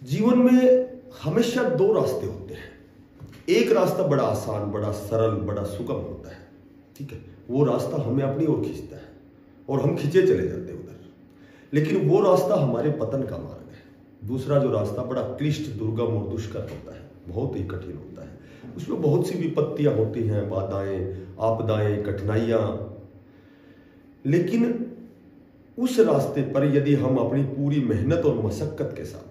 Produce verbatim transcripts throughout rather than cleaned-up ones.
जीवन में हमेशा दो रास्ते होते हैं। एक रास्ता बड़ा आसान, बड़ा सरल, बड़ा सुगम होता है, ठीक है, वो रास्ता हमें अपनी ओर खींचता है और हम खींचे चले जाते हैं उधर, लेकिन वो रास्ता हमारे पतन का मार्ग है। दूसरा जो रास्ता बड़ा क्लिष्ट, दुर्गम और दुष्कर होता है, बहुत ही कठिन होता है, उसमें बहुत सी विपत्तियां होती हैं, बाधाएं, आपदाएं, कठिनाइयां। लेकिन उस रास्ते पर यदि हम अपनी पूरी मेहनत और मशक्कत के साथ,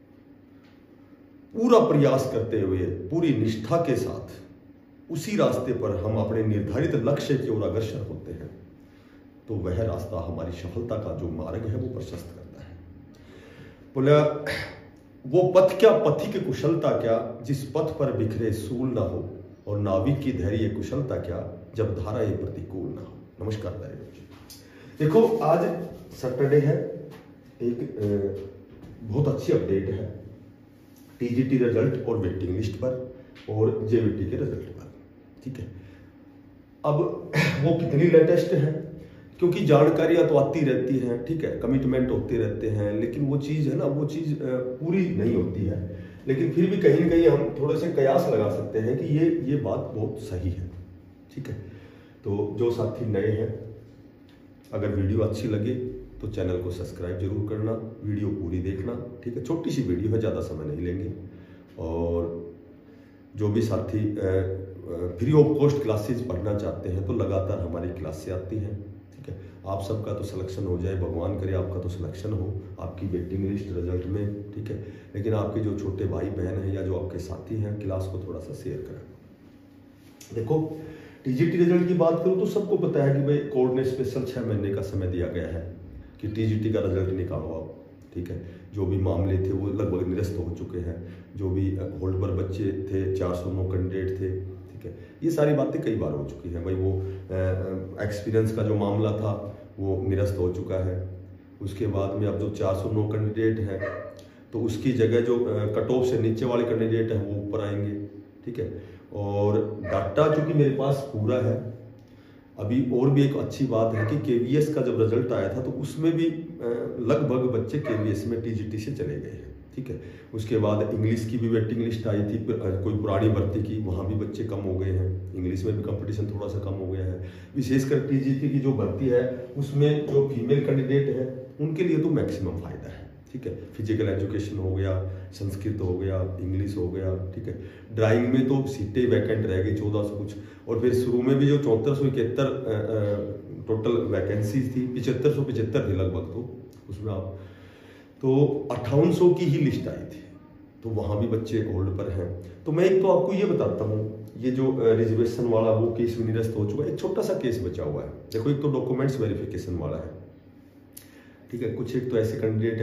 पूरा प्रयास करते हुए, पूरी निष्ठा के साथ उसी रास्ते पर हम अपने निर्धारित लक्ष्य की ओर अग्रसर होते हैं, तो वह रास्ता हमारी सफलता का जो मार्ग है वो प्रशस्त करता है। बोला, वो पथ क्या, पथिक कुशलता क्या, जिस पथ पर बिखरे सूल ना हो, और नाविक की धैर्य कुशलता क्या, जब धारा ये प्रतिकूल ना हो। नमस्कार जी। देखो, आज सैटरडे है, एक बहुत अच्छी अपडेट है टीजीटी रिजल्ट और वेटिंग लिस्ट पर और जेवीटी के रिजल्ट पर, ठीक है। अब वो कितनी लेटेस्ट है, क्योंकि जानकारियां तो आती रहती हैं, ठीक है, कमिटमेंट होते रहते हैं, लेकिन वो चीज़ है ना, वो चीज़ पूरी नहीं होती है। लेकिन फिर भी कहीं ना कहीं हम थोड़े से कयास लगा सकते हैं कि ये ये बात बहुत सही है, ठीक है। तो जो साथी नए हैं, अगर वीडियो अच्छी लगे तो चैनल को सब्सक्राइब जरूर करना, वीडियो पूरी देखना, ठीक है। छोटी सी वीडियो है, ज़्यादा समय नहीं लेंगे। और जो भी साथी फ्री ऑफ कॉस्ट क्लासेस पढ़ना चाहते हैं तो लगातार हमारी क्लासें आती हैं, ठीक है। आप सबका तो सिलेक्शन हो जाए, भगवान करे आपका तो सिलेक्शन हो आपकी वेटिंग लिस्ट रिजल्ट में, ठीक है। लेकिन आपके जो छोटे भाई बहन हैं या जो आपके साथी हैं, क्लास को थोड़ा सा शेयर करें। देखो, टीजीटी रिजल्ट की बात करूँ तो सबको पता है कि भाई कोर्ट ने स्पेशल छः महीने का समय दिया गया है कि टीजीटी का रिजल्ट निकालो आप, ठीक है। जो भी मामले थे वो लगभग निरस्त हो चुके हैं, जो भी होल्ड पर बच्चे थे, चार सौ नौ कैंडिडेट थे, ठीक है। ये सारी बातें कई बार हो चुकी हैं भाई। वो एक्सपीरियंस का जो मामला था वो निरस्त हो चुका है। उसके बाद में अब जो चार सौ नौ कैंडिडेट हैं तो उसकी जगह जो कट ऑफ से नीचे वाले कैंडिडेट हैं वो ऊपर आएंगे, ठीक है। और डाटा चूँकि मेरे पास पूरा है अभी, और भी एक अच्छी बात है कि केवीएस का जब रिजल्ट आया था तो उसमें भी लगभग बच्चे केवीएस में टीजीटी से चले गए हैं, ठीक है। उसके बाद इंग्लिश की भी वेटिंग लिस्ट आई थी, कोई पुरानी भर्ती की, वहाँ भी बच्चे कम हो गए हैं। इंग्लिश में भी कंपटीशन थोड़ा सा कम हो गया है। विशेषकर टीजीटी की जो भर्ती है उसमें जो फीमेल कैंडिडेट है उनके लिए तो मैक्सिमम फायदा है, ठीक है। फिजिकल एजुकेशन हो गया, संस्कृत हो गया, इंग्लिश हो गया, ठीक है। ड्राइंग में तो सीटें वैकेंट रह गई चौदह सौ कुछ, और फिर शुरू में भी जो चौहत्तर सौ इकहत्तर टोटल वैकेंसीज थी, पिछहत्तर सौ पिछहत्तर थी लगभग, तो उसमें आप तो अट्ठावन सौ की ही लिस्ट आई थी, तो वहाँ भी बच्चे होल्ड पर हैं। तो मैं एक तो आपको ये बताता हूँ, ये जो रिजर्वेशन वाला वो केस भी निरस्त हो चुका है, एक छोटा सा केस बचा हुआ है। देखो, एक तो डॉक्यूमेंट्स वेरिफिकेशन वाला है, ठीक है। कुछ एक तो ऐसे कैंडिडेट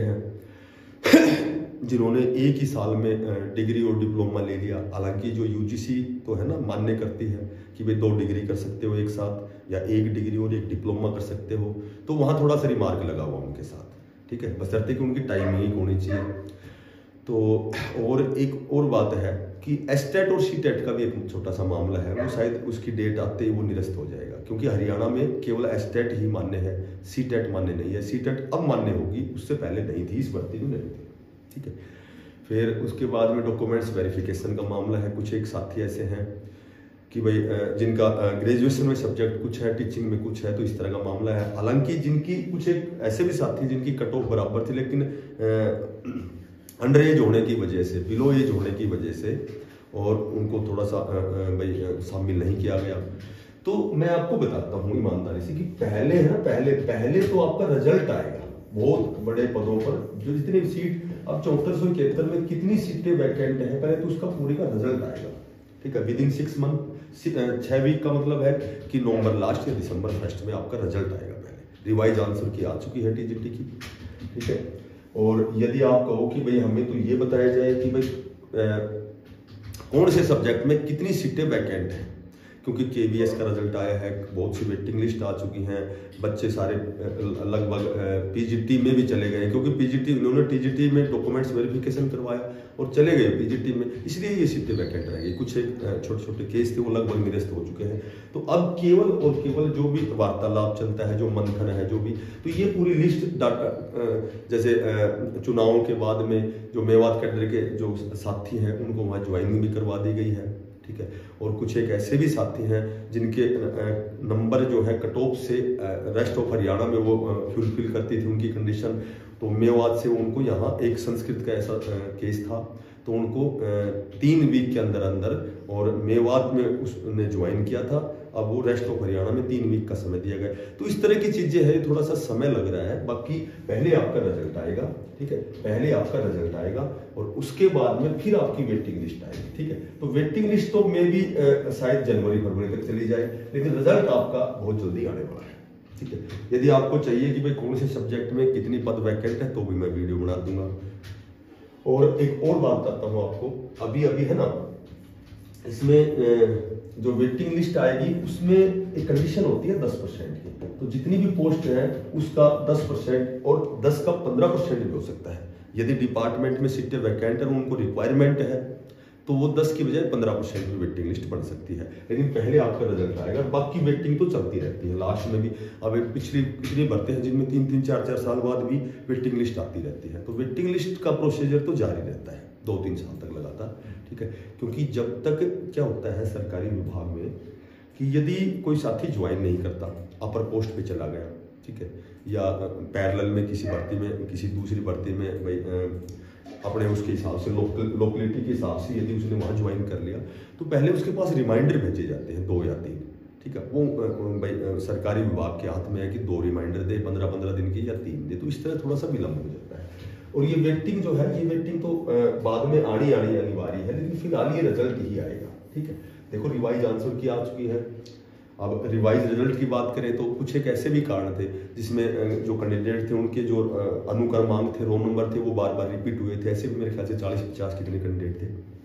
हैं जिन्होंने एक ही साल में डिग्री और डिप्लोमा ले लिया। हालांकि जो यूजीसी तो है ना, मान्य करती है कि भाई दो डिग्री कर सकते हो एक साथ, या एक डिग्री और एक डिप्लोमा कर सकते हो, तो वहाँ थोड़ा सा रिमार्क लगा हुआ उनके साथ, ठीक है, बशर्ते कि उनकी टाइमिंग होनी चाहिए। तो और एक और बात है कि एस्टेट और सीटेट का भी एक छोटा सा मामला है, वो शायद उसकी डेट आते ही वो निरस्त हो जाएगा, क्योंकि हरियाणा में केवल एस्टेट ही मान्य है, सीटेट मान्य नहीं है। सीटेट अब मान्य होगी, उससे पहले नहीं थी, इस भर्ती में नहीं थी, ठीक है। फिर उसके बाद में डॉक्यूमेंट्स वेरिफिकेशन का मामला है। कुछ एक साथी ऐसे हैं कि भाई जिनका ग्रेजुएशन में सब्जेक्ट कुछ है, टीचिंग में कुछ है, तो इस तरह का मामला है। हालांकि जिनकी कुछ एक ऐसे भी साथी जिनकी कट ऑफ बराबर थी, लेकिन अंडर एज होने की वजह से, बिलो एज होने की वजह से, और उनको थोड़ा सा भाई शामिल नहीं किया गया। तो मैं आपको बताता हूँ ईमानदारी से कि पहले है ना, पहले पहले तो आपका रिजल्ट आएगा बहुत बड़े पदों पर, जो जितनी सीट अब चौहत्तर सौ इकहत्तर में कितनी सीटें वैकेंट है, पहले तो उसका पूरे का रिजल्ट आएगा, ठीक है। विद इन सिक्स मंथ, छह वीक का मतलब है कि नवंबर लास्ट या दिसंबर फर्स्ट में आपका रिजल्ट आएगा। पहले रिवाइज आंसर की आ चुकी है टीजीटी की, ठीक है। और यदि आप कहो कि भाई हमें तो ये बताया जाए कि भाई कौन से सब्जेक्ट में कितनी सीटें वैकेंट हैं, क्योंकि केवीएस का रिजल्ट आया है, बहुत सी वेटिंग लिस्ट आ चुकी हैं, बच्चे सारे लगभग पीजीटी में भी चले गए, क्योंकि पीजीटी उन्होंने टीजीटी में डॉक्यूमेंट्स वेरिफिकेशन करवाया और चले गए पीजीटी में, इसलिए ये सीटें वैकेंट रह गई। कुछ एक छोटे छोटे केस थे वो लगभग निरस्त हो चुके हैं। तो अब केवल और केवल जो भी वार्तालाप चलता है, जो मंथन है, जो भी, तो ये पूरी लिस्ट डाटा, जैसे चुनावों के बाद में जो मेवात कैडर के जो साथी हैं उनको वहाँ ज्वाइनिंग भी करवा दी गई है, ठीक है। और कुछ एक ऐसे भी साथी हैं जिनके नंबर जो है कट ऑफ से रेस्ट ऑफ हरियाणा में वो फुलफिल करती थी उनकी कंडीशन, तो मेवात से उनको यहाँ एक संस्कृत का ऐसा केस था, तो उनको तीन वीक के अंदर अंदर, और मेवात में उसने ज्वाइन किया था, अब वो रेस्ट ऑफ हरियाणा में तीन वीक का समय दिया गया। तो इस तरह की चीजें हैं, थोड़ा सा समय लग रहा है। बाकी पहले आपका रिजल्ट आएगा, ठीक है, पहले आपका रिजल्ट आएगा और उसके बाद में फिर आपकी वेटिंग लिस्ट आएगी, ठीक है। तो वेटिंग लिस्ट तो मे भी शायद जनवरी फरवरी तक चली जाए, लेकिन रिजल्ट आपका बहुत जल्दी आने वाला है, ठीक है। यदि आपको चाहिए कि भाई कौन से सब्जेक्ट में कितनी पद वैकेंट है, तो भी मैं वीडियो बना दूंगा। और एक और बात करता हूँ आपको, अभी अभी है ना, इसमें जो वेटिंग लिस्ट आएगी उसमें एक कंडीशन होती है दस परसेंट की, तो जितनी भी पोस्ट है उसका दस परसेंट और दस का पंद्रह परसेंट भी हो सकता है। यदि डिपार्टमेंट में सीटें वैकेंट है, उनको रिक्वायरमेंट है, तो वो दस की बजाय पंद्रह परसेंट की वेटिंग लिस्ट बन सकती है। लेकिन पहले आपका रिजल्ट आएगा, बाकी वेटिंग तो चलती रहती है लास्ट में भी। अब पिछली कितनी भर्ती हैं जिनमें तीन तीन चार चार साल बाद भी वेटिंग लिस्ट आती रहती है, तो वेटिंग लिस्ट का प्रोसीजर तो जारी रहता है दो तीन साल तक लगातार, ठीक है। क्योंकि जब तक क्या होता है सरकारी विभाग में कि यदि कोई साथी ज्वाइन नहीं करता, अपर पोस्ट पे चला गया, ठीक है, या पैरेलल में किसी भर्ती में, किसी दूसरी भर्ती में भाई अपने उसके हिसाब से लोकल लोकलिटी के हिसाब से यदि उसने वहाँ ज्वाइन कर लिया, तो पहले उसके पास रिमाइंडर भेजे जाते हैं दो या तीन, ठीक है। वो भाई सरकारी विभाग के हाथ में है कि दो रिमाइंडर दे, पंद्रह पंद्रह दिन की या तीन दे, तो इस तरह थोड़ा सा विलम्ब हो जाता है। और ये वेटिंग जो है, ये वेटिंग तो बाद में आनी आनी अनिवार्य है, लेकिन फिलहाल ये रिजल्ट ही आएगा, ठीक है। देखो रिवाइज आंसर की आ चुकी है। अब रिवाइज रिजल्ट की बात करें तो कुछ एक ऐसे भी कारण थे जिसमें जो कैंडिडेट थे उनके जो अनुक्रमांक थे, रोल नंबर थे, वो बार बार रिपीट हुए थे। ऐसे भी मेरे ख्याल से चालीस पचास कितने कैंडिडेट थे।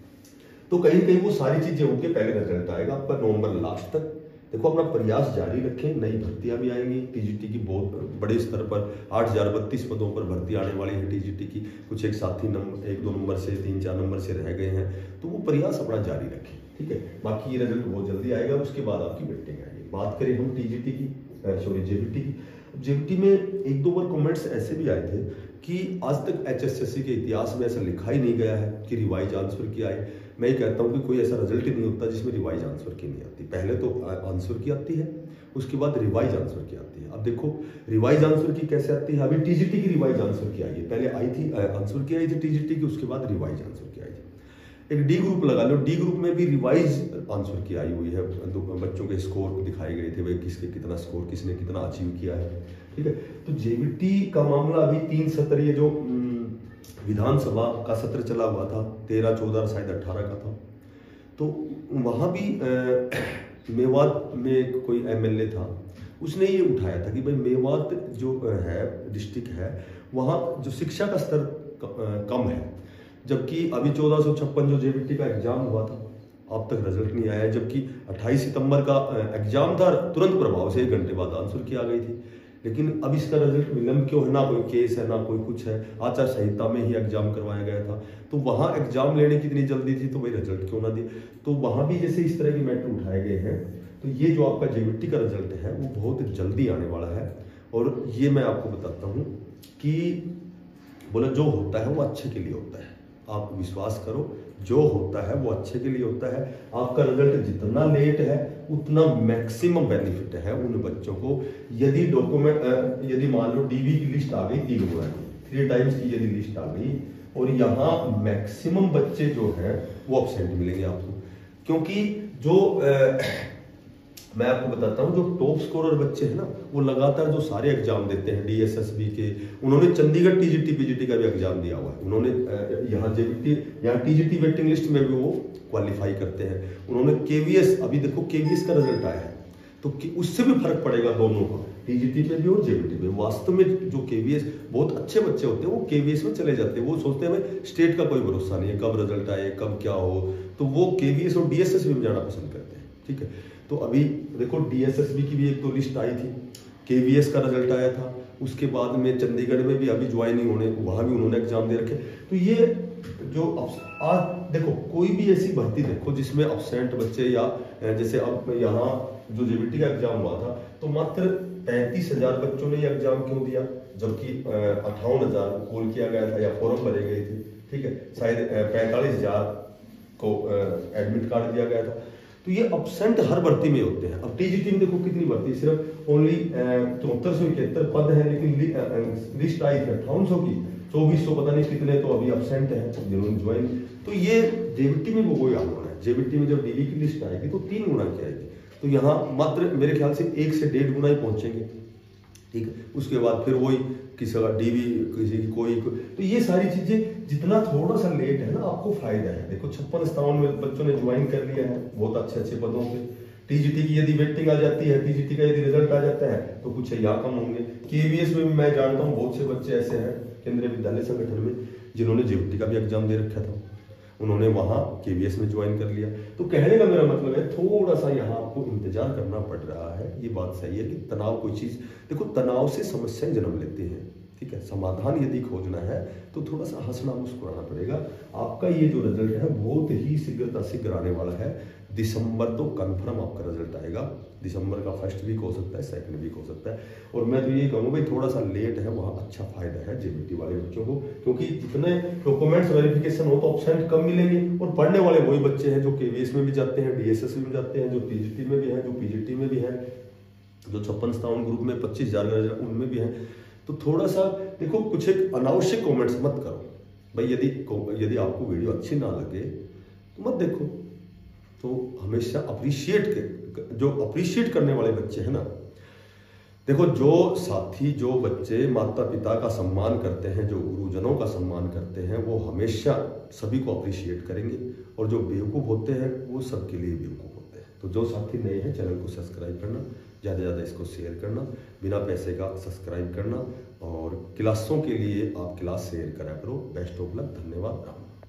तो कहीं कहीं वो सारी चीजें होकर पहले रिजल्ट आएगा आपका नवंबर लास्ट तक। देखो अपना प्रयास जारी रखें, नई भर्तियां भी आएंगी टीजीटी की, बहुत बड़े स्तर पर आठ हजार बत्तीस पदों पर भर्ती आने वाली है टीजीटी की। कुछ एक साथी नंबर एक दो नंबर से, तीन चार नंबर से रह गए हैं, तो वो प्रयास अपना जारी रखें, ठीक है। बाकी ये रिजल्ट बहुत जल्दी आएगा, उसके बाद आपकी वेटिंग आएगी। बात करें हम टीजीटी की, सॉरी जेबीटी की। जेबीटी में एक दो बार कमेंट्स ऐसे भी आए थे कि आज तक एचएसएससी के इतिहास में ऐसा लिखा ही नहीं गया है कि रिवाइज आंसर की आए। मैं ये कहता हूँ कि कोई ऐसा रिजल्ट ही नहीं होता जिसमें रिवाइज आंसर की नहीं आती। पहले तो आंसर की आती है, उसके बाद रिवाइज आंसर की आती है। अब देखो रिवाइज आंसर की कैसे आती है, अभी टीजीटी की रिवाइज आंसर की आई है, पहले आई थी आंसर की आई थी टीजीटी की, उसके बाद रिवाइज आंसर की आई थी। एक डी ग्रुप लगा लो, डी ग्रुप में भी रिवाइज आंसर की आई हुई है, बच्चों के स्कोर दिखाए गए थे, भाई किसके कितना स्कोर, किसने कितना अचीव किया है, ठीक है। तो जेबीटी का मामला अभी तीन सत्र, ये जो विधानसभा का सत्र चला हुआ था, तेरह चौदह शायद अट्ठारह का था, तो वहाँ भी आ, मेवात में कोई एमएलए था, उसने ये उठाया था कि भाई मेवात जो है डिस्ट्रिक्ट है, वहाँ जो शिक्षा का स्तर कम है, जबकि अभी चौदह सौ छप्पन जो जेबीटी का एग्जाम हुआ था अब तक रिजल्ट नहीं आया, जबकि अट्ठाईस सितंबर का एग्जाम था, तुरंत प्रभाव से एक घंटे बाद आंसर की आ गई थी। लेकिन अब इसका रिजल्ट विलंब क्यों है, ना कोई केस है ना कोई कुछ है, आचार संहिता में ही एग्जाम करवाया गया था, तो वहाँ एग्जाम लेने की इतनी जल्दी थी तो भाई रिजल्ट क्यों ना दिए। तो वहाँ भी जैसे इस तरह की मैटर उठाए गए हैं, तो ये जो आपका जेबीटी का रिजल्ट है वो बहुत जल्दी आने वाला है। और ये मैं आपको बताता हूँ कि बोला जो होता है वो अच्छे के लिए होता है, आप विश्वास करो, जो होता है वो अच्छे के लिए होता है। आपका रिजल्ट जितना लेट है उतना मैक्सिमम बेनिफिट है उन बच्चों को। यदि डॉक्यूमेंट यदि मान लो डीबी की लिस्ट आ गई तीन गुना की, थ्री टाइम्स की यदि लिस्ट आ गई, और यहाँ मैक्सिमम बच्चे जो हैं वो एब्सेंट मिलेंगे आपको, क्योंकि जो आ, मैं आपको बताता हूँ जो टॉप स्कोरर बच्चे हैं ना, वो लगातार जो सारे एग्जाम देते हैं डीएसएसबी के, उन्होंने चंडीगढ़ टीजीटी पीजीटी का भी एग्जाम दिया हुआ है, उन्होंने यहाँ जेबीटी यहाँ टीजीटी वेटिंग लिस्ट में भी वो क्वालिफाई करते हैं। उन्होंने केवीएस, अभी देखो केवीएस का रिजल्ट आया है, तो उससे भी फर्क पड़ेगा दोनों का, टीजीटी पे भी और जेबीटी पे। वास्तव में जो केवीएस बहुत अच्छे बच्चे होते हैं वो केवीएस में चले जाते हैं, वो सोचते हैं स्टेट का कोई भरोसा नहीं है, कब रिजल्ट आए कब क्या हो, तो वो केवीएस और डीएसएस में जाना पसंद करते हैं, ठीक है। तो अभी देखो डीएसएसबी की भी एक दो लिस्ट आई थी, केवीएस का रिजल्ट आया था, उसके बाद में चंडीगढ़ में भी अभी ज्वाइनिंग होने, वहाँ भी उन्होंने एग्जाम दे रखे। तो ये जो आज देखो कोई भी ऐसी भर्ती देखो जिसमें अब्सेंट बच्चे, या जैसे अब यहाँ जो जेबीटी का एग्जाम हुआ था तो मात्र पैंतीस हजार बच्चों ने ये एग्जाम क्यों दिया, जबकि अट्ठावन हजार कॉल किया गया था या फॉर्म भरे गए थे, ठीक है, शायद पैंतालीस हजार को एडमिट कार्ड दिया गया था। तो ये अब्सेंट हर भर्ती में होते हैं। अब टीजीटी में देखो कितनी भर्ती, सिर्फ ओनली चौहत्तर सौ इकहत्तर पद है, लेकिन लिस्ट आई थी अट्ठावन सौ की, चौबीस सौ पता नहीं कितने तो अभी अब्सेंट है जिन्होंने ज्वाइन। तो ये जेबीटी में वो कोई आंदोलन है, जेबीटी में जब डीवी की लिस्ट आएगी तो तीन गुना की आएगी, तो यहाँ मात्र मेरे ख्याल से एक से डेढ़ गुना ही पहुंचेंगे, ठीक है। उसके बाद फिर वही किसी का डीवी, किसी की कोई, कोई तो ये सारी चीजें जितना थोड़ा सा लेट है ना आपको फायदा है। देखो छप्पन सत्तावन में बच्चों ने ज्वाइन कर लिया है बहुत अच्छे अच्छे पदों पे। टीजीटी की यदि वेटिंग आ जाती है, टीजीटी का यदि रिजल्ट आ जाता है तो कुछ यहाँ कम होंगे। केवीएस में भी मैं जानता हूँ बहुत से बच्चे ऐसे हैं केंद्रीय विद्यालय संगठन में जिन्होंने जेबीटी का भी एग्जाम दे रखा था, उन्होंने वहां केवीएस में ज्वाइन कर लिया। तो कहने का मेरा मतलब है थोड़ा सा यहाँ आपको इंतजार करना पड़ रहा है। ये बात सही है कि तनाव कोई चीज, देखो तनाव से समस्याएं जन्म लेती हैं, ठीक है। समाधान यदि खोजना है तो थोड़ा सा हंसना मुस्कुराना पड़ेगा। आपका ये जो रिजल्ट है बहुत ही शीघ्रता शीघ्र आने वाला है। दिसंबर तो कंफर्म आपका रिजल्ट आएगा, दिसंबर का फर्स्ट वीक हो सकता है, सेकंड वीक हो सकता है। और मैं तो ये कहूँगा भाई थोड़ा सा लेट है, वहाँ अच्छा फायदा है जेबीटी वाले बच्चों को, क्योंकि जितने डॉक्यूमेंट्स वेरिफिकेशन हो तो ऑप्शन कम मिलेंगे। और पढ़ने वाले वही बच्चे हैं जो केवीएस में भी जाते हैं, डीएसएस में जाते हैं, जो टीजीटी में भी हैं, जो पीजीटी में भी हैं, जो छप्पन सत्तावन ग्रुप में पच्चीस हजार उनमें भी हैं। तो थोड़ा सा देखो, कुछ एक अनावश्यक कमेंट्स मत करो भाई। यदि यदि आपको वीडियो अच्छी ना लगे तो मत देखो। तो हमेशा अप्रिशिएट के, जो अप्रिशिएट करने वाले बच्चे हैं ना, देखो जो साथी, जो बच्चे माता पिता का सम्मान करते हैं, जो गुरुजनों का सम्मान करते हैं, वो हमेशा सभी को अप्रिशिएट करेंगे। और जो बेवकूफ़ होते हैं वो सबके लिए बेवकूफ़ होते हैं। तो जो साथी नए हैं चैनल को सब्सक्राइब करना, ज़्यादा से ज़्यादा इसको शेयर करना, बिना पैसे का सब्सक्राइब करना, और क्लासों के लिए आप क्लास शेयर करा करो। बेस्ट ऑफ लक, धन्यवाद।